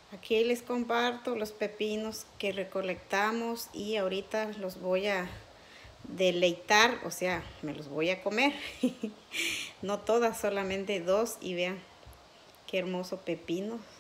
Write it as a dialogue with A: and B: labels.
A: Aquí les comparto los pepinos que recolectamos y ahorita los voy a deleitar, o sea, me los voy a comer. No todas, solamente dos, y vean qué hermoso pepino.